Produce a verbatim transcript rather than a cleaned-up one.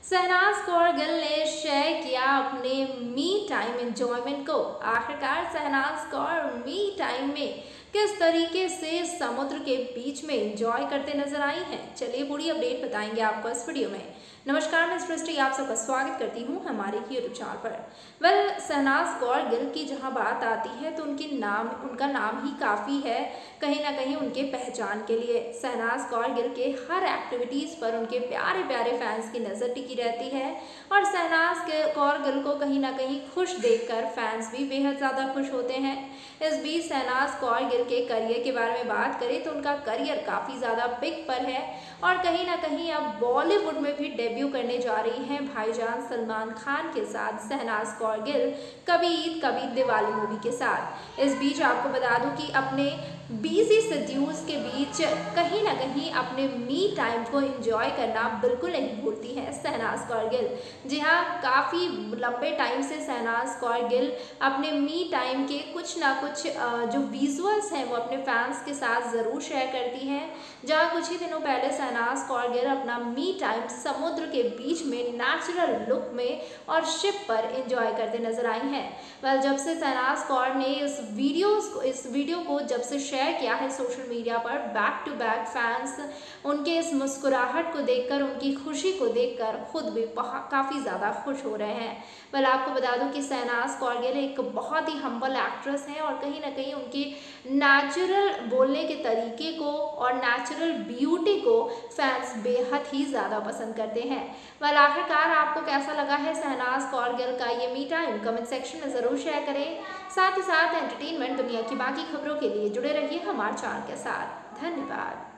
शहनाज कौर गिल ने शेयर किया अपने मी टाइम एंजॉयमेंट को। आखिरकार शहनाज कौर मी टाइम में किस तरीके से समुद्र के बीच में एंजॉय करते नजर आई हैं, चलिए पूरी अपडेट बताएंगे आपको इस वीडियो में। नमस्कार, मैं सृष्टि आप सबका स्वागत करती हूं हमारे यूट्यूब चैनल पर। वेल, शहनाज कौर गिल की जहां बात आती है तो उनकी नाम उनका नाम ही काफ़ी है कहीं ना कहीं उनके पहचान के लिए। शहनाज कौर गिल के हर एक्टिविटीज़ पर उनके प्यारे प्यारे फैंस की नज़र टिकी रहती है और शहनाज कौर गिल को कहीं ना कहीं खुश देखकर फैंस भी बेहद ज़्यादा खुश होते हैं। इस बीच शहनाज कौर गिल के करियर के बारे में बात करें तो उनका करियर काफ़ी ज़्यादा पिक पर है और कहीं ना कहीं अब बॉलीवुड में भी डेब्यू करने जा रही हैं भाईजान सलमान खान के साथ शहनाज कौर गिल, कभी ईद कभी दिवाली मूवी के साथ। इस बीच आपको बता दूं कि अपने बिजी शेड्यूल्स के बीच कहीं ना कहीं अपने मी टाइम को एंजॉय करना बिल्कुल नहीं भूलती हैं शहनाज कौर गिल। जी हाँ, काफ़ी लंबे टाइम से शहनाज कौर गिल अपने मी टाइम के कुछ ना कुछ जो विजुअल्स हैं वो अपने फैंस के साथ ज़रूर शेयर करती हैं। जहाँ कुछ ही दिनों पहले शहनाज कौर गिल अपना मी टाइम समुद्र के बीच में नेचुरल लुक में और शिप पर एंजॉय करते नजर आई हैं। वेल, जब से शहनाज कौर ने इस वीडियोस को इस वीडियो को जब से शेयर किया है सोशल मीडिया पर, बैक टू बैक फैंस उनके इस मुस्कुराहट को देखकर, उनकी खुशी को देखकर खुद भी काफ़ी ज़्यादा खुश हो रहे हैं। वेल, आपको बता दूं कि शहनाज कौर गिल एक बहुत ही हम्बल एक्ट्रेस हैं और कहीं ना कहीं उनके नेचुरल बोलने के तरीके को और नेचुरल ब्यूटी को फैंस बेहद ही ज़्यादा पसंद करते हैं। वेल, आखिरकार आपको कैसा लगा है शहनाज कौर गिल का ये मी टाइम, कमेंट सेक्शन में ज़रूर शेयर करें। साथ ही साथ एंटरटेनमेंट दुनिया की बाकी खबरों के लिए जुड़े रहिए हमारे चैनल के साथ। धन्यवाद।